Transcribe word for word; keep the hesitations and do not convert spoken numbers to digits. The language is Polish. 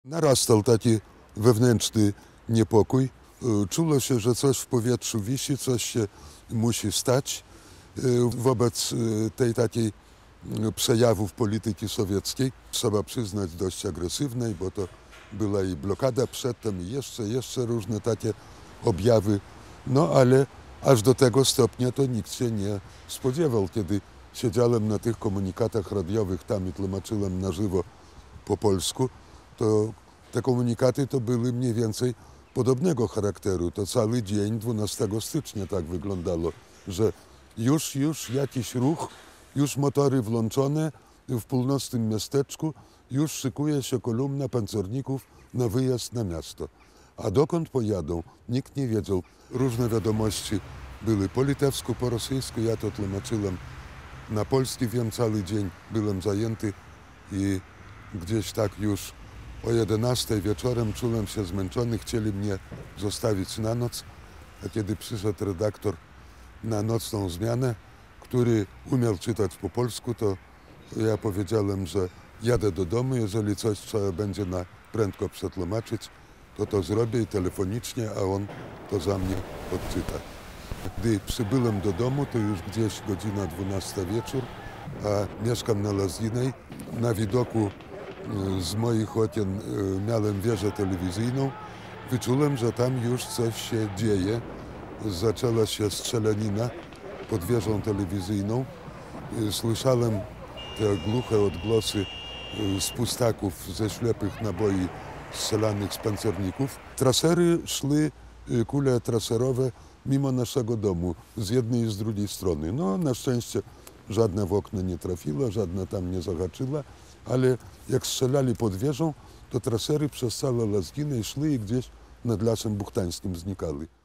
Narastał taki wewnętrzny niepokój. Czuło się, że coś w powietrzu wisi, coś się musi stać wobec tej takiej przejawów polityki sowieckiej. Trzeba przyznać dość agresywnej, bo to była i blokada przedtem i jeszcze, jeszcze różne takie objawy. No ale aż do tego stopnia to nikt się nie spodziewał. Kiedy siedziałem na tych komunikatach radiowych tam i tłumaczyłem na żywo po polsku, to te komunikaty to były mniej więcej podobnego charakteru. To cały dzień dwunastego stycznia tak wyglądało, że już, już jakiś ruch, już motory włączone w północnym miasteczku, już szykuje się kolumna pancerników na wyjazd na miasto. A dokąd pojadą, nikt nie wiedział. Różne wiadomości były po litewsku, po rosyjsku. Ja to tłumaczyłem na polski, wiem, cały dzień byłem zajęty i gdzieś tak już o jedenastej wieczorem czułem się zmęczony, chcieli mnie zostawić na noc, a kiedy przyszedł redaktor na nocną zmianę, który umiał czytać po polsku, to ja powiedziałem, że jadę do domu, jeżeli coś trzeba będzie na prędko przetłumaczyć, to to zrobię i telefonicznie, a on to za mnie odczyta. Gdy przybyłem do domu, to już gdzieś godzina dwunasta wieczór, a mieszkam na Lazginej. Na widoku z moich okien miałem wieżę telewizyjną. Wyczułem, że tam już coś się dzieje. Zaczęła się strzelanina pod wieżą telewizyjną. Słyszałem te głuche odgłosy spustaków ze ślepych naboi strzelanych z pancerników. Trasery szły, kule traserowe, mimo naszego domu, z jednej i z drugiej strony. No, na szczęście żadna w okno nie trafiła, żadna tam nie zahaczyła, ale jak strzelali pod wieżą, to trasery przez całe Lazginę szły i gdzieś nad Lasem Buchtańskim znikały.